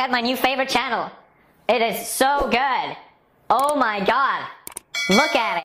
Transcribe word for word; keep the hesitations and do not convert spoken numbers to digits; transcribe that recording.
at my new favorite channel. It is so good. Oh my god. Look at it.